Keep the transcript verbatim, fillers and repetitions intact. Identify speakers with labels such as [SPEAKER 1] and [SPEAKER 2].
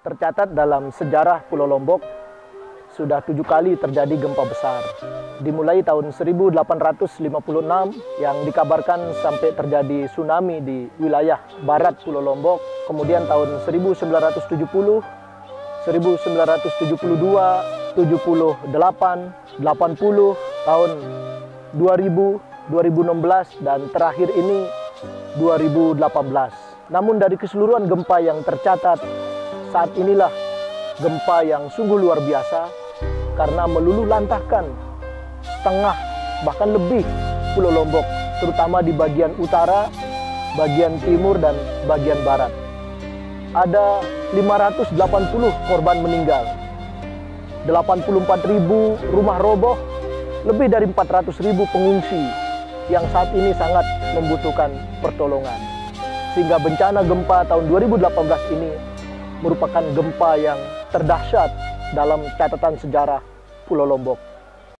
[SPEAKER 1] Tercatat dalam sejarah Pulau Lombok, sudah tujuh kali terjadi gempa besar. Dimulai tahun seribu delapan ratus lima puluh enam yang dikabarkan sampai terjadi tsunami di wilayah barat Pulau Lombok. Kemudian tahun seribu sembilan ratus tujuh puluh, seribu sembilan ratus tujuh puluh dua, tujuh puluh delapan, delapan puluh, tahun dua ribu, dua ribu enam belas, dan terakhir ini dua ribu delapan belas. Namun dari keseluruhan gempa yang tercatat, saat inilah gempa yang sungguh luar biasa karena meluluh lantahkan setengah bahkan lebih Pulau Lombok, terutama di bagian utara, bagian timur, dan bagian barat. Ada lima ratus delapan puluh korban meninggal, delapan puluh empat ribu rumah roboh, lebih dari empat ratus ribu pengungsi yang saat ini sangat membutuhkan pertolongan. Sehingga bencana gempa tahun dua ribu delapan belas ini merupakan gempa yang terdahsyat dalam catatan sejarah Pulau Lombok.